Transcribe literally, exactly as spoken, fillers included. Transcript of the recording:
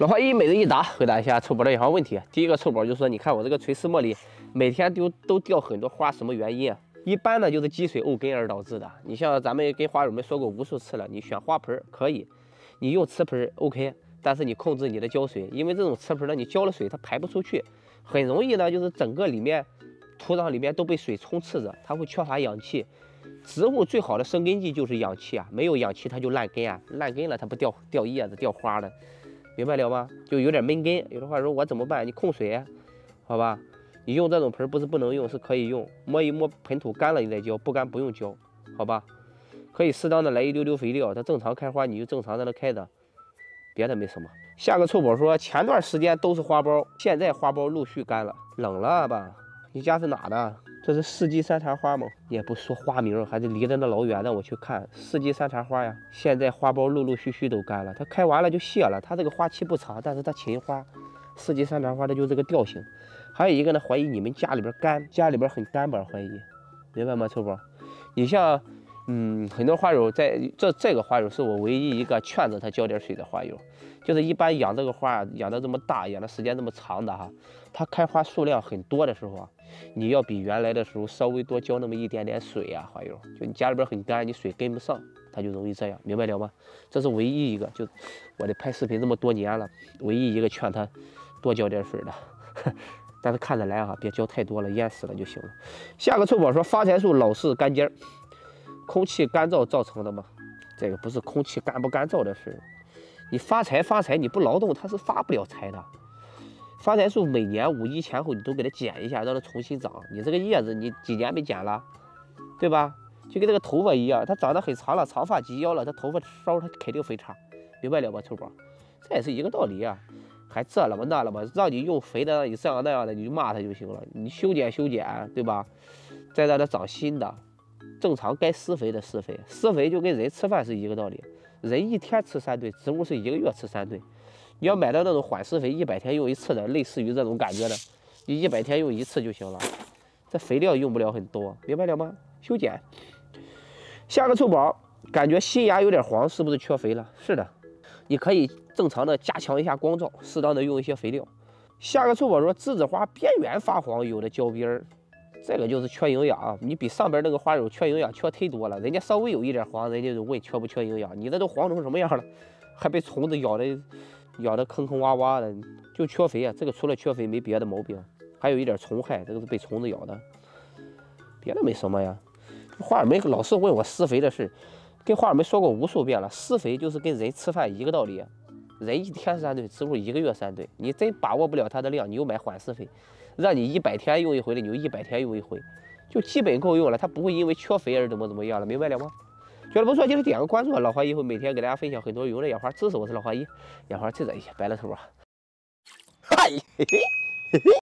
老花一每日一答，回答一下臭宝的养花问题。第一个臭宝就说，你看我这个垂丝茉莉每天都都掉很多花，什么原因啊？一般呢就是积水沤根而导致的。你像咱们跟花友们说过无数次了，你选花盆可以，你用瓷盆 OK， 但是你控制你的浇水，因为这种瓷盆呢，你浇了水它排不出去，很容易呢就是整个里面土壤里面都被水充斥着，它会缺乏氧气。植物最好的生根剂就是氧气啊，没有氧气它就烂根啊，烂根了它不掉掉叶子掉花了。明白了吗？就有点闷根。有的话说我怎么办？你控水，好吧？你用这种盆不是不能用，是可以用。摸一摸盆土干了你再浇，不干不用浇，好吧？可以适当的来一丢丢肥料，它正常开花你就正常让它开着，别的没什么。下个臭宝说，前段时间都是花苞，现在花苞陆续干了，冷了吧？你家是哪的？这是四季山茶花吗？你也不说花名，还是离着那老远让我去看四季山茶花呀。现在花苞陆陆续续都干了，它开完了就谢了。它这个花期不长，但是它勤花。四季山茶花它就这个调性。还有一个呢，怀疑你们家里边干，家里边很干吧？怀疑，明白吗？臭宝，你像，嗯，很多花友在这这个花友是我唯一一个劝着他浇点水的花友。就是一般养这个花，养的这么大，养的时间这么长的哈，它开花数量很多的时候啊，你要比原来的时候稍微多浇那么一点点水啊，花友。就你家里边很干，你水跟不上，它就容易这样，明白了吗？这是唯一一个，就我得拍视频这么多年了，唯一一个劝他多浇点水的。但是看着来哈，别浇太多了，淹死了就行了。下个臭宝说，发财树老是干尖儿，空气干燥造成的吗？这个不是空气干不干燥的事。你发财发财，你不劳动它是发不了财的。发财树每年五一前后你都给它剪一下，让它重新长。你这个叶子你几年没剪了，对吧？就跟这个头发一样，它长得很长了，长发及腰了，它头发梢它肯定分叉，明白了吧，臭宝？这也是一个道理啊。还这了吗那了吗？让你用肥的，让你这样那样的，你就骂它就行了。你修剪修剪，对吧？再让它长新的，正常该施肥的施肥，施肥就跟人吃饭是一个道理。人一天吃三顿，植物是一个月吃三顿。你要买到那种缓释肥，一百天用一次的，类似于这种感觉的，你一百天用一次就行了。这肥料用不了很多，明白了吗？修剪。下个臭宝，感觉新芽有点黄，是不是缺肥了？是的，你可以正常的加强一下光照，适当的用一些肥料。下个臭宝说，栀子花边缘发黄，有的焦边儿。这个就是缺营养，你比上边那个花友缺营养缺忒多了。人家稍微有一点黄，人家就问缺不缺营养，你这都黄成什么样了，还被虫子咬的咬的坑坑洼洼的，就缺肥啊。这个除了缺肥没别的毛病，还有一点虫害，这个是被虫子咬的，别的没什么呀。花友们老是问我施肥的事，跟花友们说过无数遍了，施肥就是跟人吃饭一个道理。人一天三顿，植物一个月三顿，你真把握不了它的量，你又买缓释肥。让你一百天用一回的，你就一百天用一回，就基本够用了。它不会因为缺肥而怎么怎么样了，明白了吗？觉得不错，记得点个关注。老花一会每天给大家分享很多有用的养花知识。我是老花一，养花就这些，拜了头啊！嗨，嘿嘿嘿嘿。